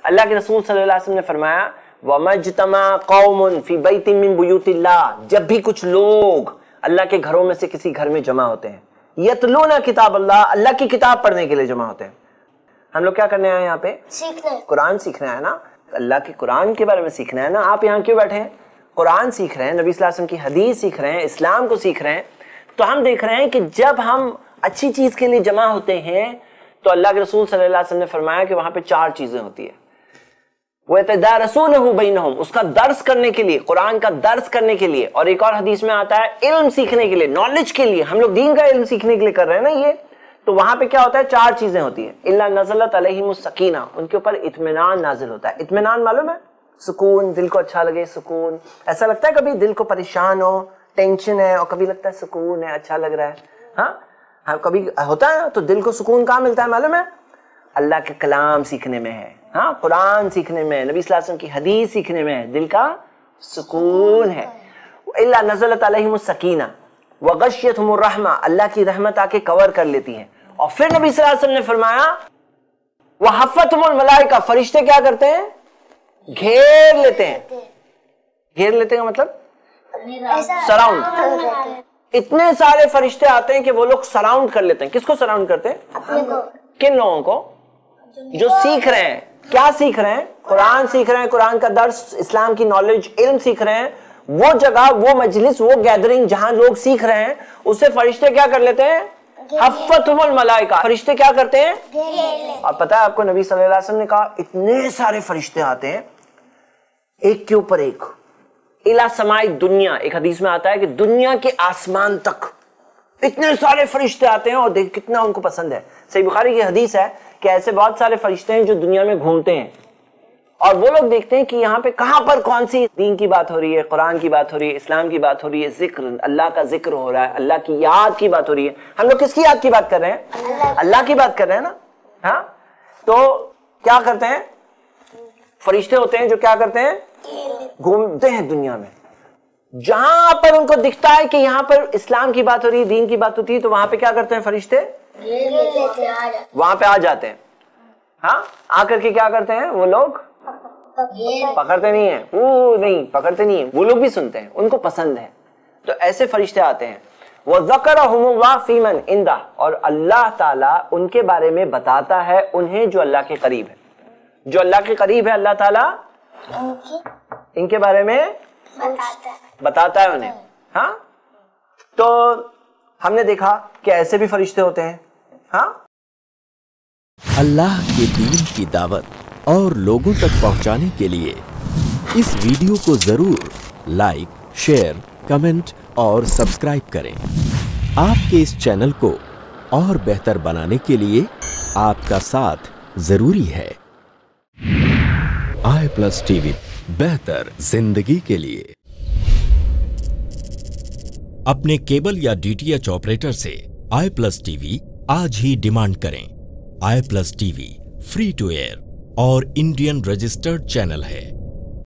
اللہ کے رسول صلی اللہ علیہ وسلم نے فرمایا وَمَجْتَمَا قَوْمٌ فِي بَيْتٍ مِّن بُيُوتِ اللَّهِ، جب بھی کچھ لوگ اللہ کے گھروں میں سے کسی گھر میں جمع ہوتے ہیں، یتلون کتاب اللہ کی کتاب پڑھنے کے لیے جمع ہوتے ہیں. ہم لوگ کیا کرنے آئے ہیں یہاں پہ؟ قرآن سیکھنا ہے نا، اللہ کے قرآن کے بارے میں سیکھنا ہے نا. آپ یہاں کیوں بیٹھے ہیں؟ قرآن سیکھ رہے ہیں، نبی صلی اللہ علیہ وسلم کی حدیث سیکھ رہے ہیں، اسلام کو سیکھ رہے ہیں. تو ہم دیکھ رہے ہیں کہ جب ہم اچھی چیز کے لیے جمع ہوتے ہیں تو اللہ کے رسول صلی اللہ علیہ وسلم نے فرمایا کہ وہاں پہ 4 چیزیں ہوتی ہیں. وَيَتَدَارَسُونَهُ بَيْنَهُمْ، اس کا درس کرنے کے لیے، قرآن کا درس کرنے کے لیے. اور ایک اور حدیث میں آتا ہے علم سیکھنے کے لیے، نالج کے لیے. ہم لوگ دین کا علم سیکھنے کے لیے کر رہے ہیں نا یہ. تو وہاں پہ کیا ہوتا ہے؟ 4 چیزیں ہوتی ہیں. إِلَّا نَزَلَتْ عَلَيْهِمُ السَّكِينَةُ، ان کے اوپر اطمینان نازل ہوتا ہے. اطمینان معلوم ہے؟ سکون، دل کو اچھا لگے. سکون ایسا لگتا ہے کبھی دل کو پریشان ہو، ٹینشن ہے، اور کبھی لگتا ہے سکون ہے، اچھا لگ رہا ہے. ہاں کبھی ہوتا ہے. تو دل کو سکون کہاں ملتا ہے معلوم ہے؟ اللہ کے کلام سیکھنے میں ہے. ہاں قرآن سیکھنے میں، نبی صلی اللہ علیہ وسلم کی حدیث سیکھنے میں دل کا سکون ہے. الا نزلت علیہم السکینہ وغشیتہم الرحمہ، اللہ کی رحمت آ کے کور کر لیتی ہے. اور پھر نبی صلی اللہ علیہ وسلم نے فرمایا وحفتہم الملائکہ، فرشتے کیا کرتے ہیں؟ گھیر لیتے ہیں. گھیر لیتے ہیں مطلب سراؤنڈ. اتنے سارے فرشتے آتے ہیں کہ وہ لوگ سراؤنڈ کر لیتے ہیں. کس کو سراؤنڈ کرتے ہیں؟ کن لوگوں کو؟ جو سیکھ رہے ہیں. کیا سیکھ رہے ہیں؟ قرآن سیکھ رہے ہیں، قرآن کا درس، اسلام کی نالج، علم سیکھ رہے ہیں. وہ جگہ، وہ مجلس، وہ گیدرنگ جہاں لوگ سیکھ رہے ہیں، اسے فرشتے کیا کر لیتے ہیں؟ حفتہم الملائکہ، فرشتے کیا کرتے ہیں؟ اور پتہ ہے آپ کو نبی صلی اللہ علیہ وسلم نے کہا اتنے سارے فرشتے آتے ہیں ایک کے اوپر ایک. الی سماء دنیا، ایک حدیث میں آتا ہے کہ دنیا کے آسمان تک اتنے سارے فرشتے آتے ہیں. اور دیکھ کتنا ان کو پسند ہے. صحیح بخاری کی حدیث ہے کہ ایسے بہت سارے فرشتے ہیں جو دنیا میں گھومتے ہیں اور وہ لوگ دیکھتے ہیں کہ یہاں پہ کہاں پر کون سی دین کی بات ہو رہی ہے، قرآن کی بات ہو رہی ہے، اسلام کی بات ہو رہی ہے، ذکر، اللہ کا ذکر ہو رہا ہے، اللہ کی یاد کی بات ہو رہی ہے. ہم لوگ کس کی یاد کی بات کر رہے ہیں؟ اللہ کی بات کر رہے ہیں نا. ہاں تو کیا کرتے ہیں؟ فرشتے ہوتے ہیں جو کیا کرتے ہیں؟ گھومتے ہیں دنیا میں. جہاں پر ان کو دکھتا ہے کہ یہاں پر اسلام کی بات ہو رہی ہے، دین کی بات ہوتی ہے، تو وہاں پہ کیا کرتے ہیں فرشتے؟ وہاں پہ آ جاتے ہیں. ہاں آ کر کے کیا کرتے ہیں وہ لوگ؟ پکڑتے نہیں ہیں. وہ نہیں پکڑتے نہیں ہیں، وہ لوگ بھی سنتے ہیں، ان کو پسند ہے. تو ایسے فرشتے آتے ہیں. وَذَكَرَهُمُ اللَّهُ فِي مَنْ عِنْدَهُ، اور اللہ تعالیٰ ان کے بارے میں بتاتا ہے انہیں جو اللہ کے قریب ہے. جو اللہ کے قریب ہے اللہ تعالیٰ ان کے بارے میں بتاتا ہے انہیں. ہاں تو ہم نے دیکھا کہ ایسے بھی فرشتے ہوتے ہیں. ہاں اللہ کے دین کی دعوت اور لوگوں تک پہنچانے کے لیے اس ویڈیو کو ضرور لائک، شیئر، کمنٹ اور سبسکرائب کریں. آپ کے اس چینل کو اور بہتر بنانے کے لیے آپ کا ساتھ ضروری ہے. i+TV، بہتر زندگی کے لیے. اپنے کیبل یا DTH آپریٹر سے i+TV آج ہی ڈیمانڈ کریں. i+TV فری ٹو ایئر اور انڈین رجسٹرڈ چینل ہے.